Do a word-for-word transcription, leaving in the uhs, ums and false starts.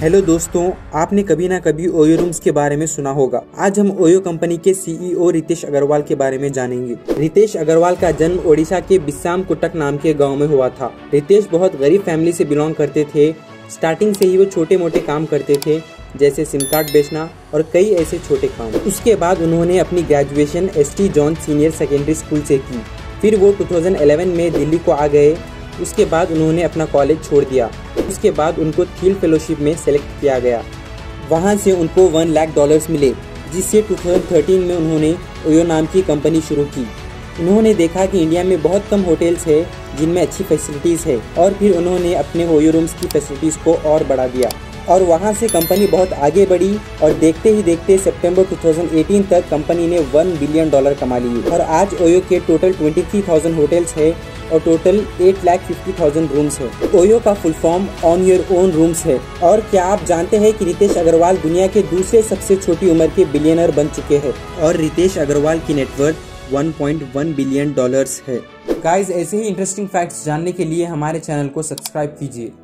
Hello दोस्तों, आपने कभी ना कभी ओयो रूम्स के बारे में सुना होगा। आज हम ओयो कंपनी के सीईओ रितेश अग्रवाल के बारे में जानेंगे। रितेश अग्रवाल का जन्म ओडिशा के बिस्साम कुटक नाम के गांव में हुआ था। रितेश बहुत गरीब फैमिली से बिलोंग करते थे। स्टार्टिंग से ही वो छोटे मोटे काम करते थे, जैसे सिम कार्ड बेचना और कई ऐसे छोटे काम। उसके बाद उन्होंने अपनी graduation S T John senior secondary school से की। फिर वो दो हज़ार ग्यारह में दिल्ली को आ गए। उसके बाद उन्होंने अपना कॉलेज छोड़ दिया। उसके बाद उनको थिल फेलोशिप में सेलेक्ट किया गया। वहाँ से उनको वन लाख डॉलर्स मिले, जिससे दो हज़ार तेरह में उन्होंने ओयो नाम की कंपनी शुरू की। उन्होंने देखा कि इंडिया में बहुत कम होटल्स है जिनमें अच्छी फैसिलिटीज़ है, और फिर उन्होंने अपने ओयो रूम्स की फैसिलिटीज़ को और बढ़ा दिया। और वहाँ से कंपनी बहुत आगे बढ़ी और देखते ही देखते सितंबर दो हज़ार अठारह तक कंपनी ने वन बिलियन डॉलर कमा लिए। और आज ओयो के टोटल तेईस हज़ार होटल्स है और टोटल आठ लाख पचास हज़ार रूम्स है। ओयो का full form on your own rooms है। और क्या आप जानते हैं कि रितेश अग्रवाल दुनिया के दूसरे सबसे छोटी उम्र के बिलियनर बन चुके हैं, और रितेश अग्रवाल की net worth one point one billion dollars है। गाइस, ऐसे ही इंटरेस्टिंग फैक्ट्स जानने के लिए हमारे चैनल को सब्सक्राइब कीजिए।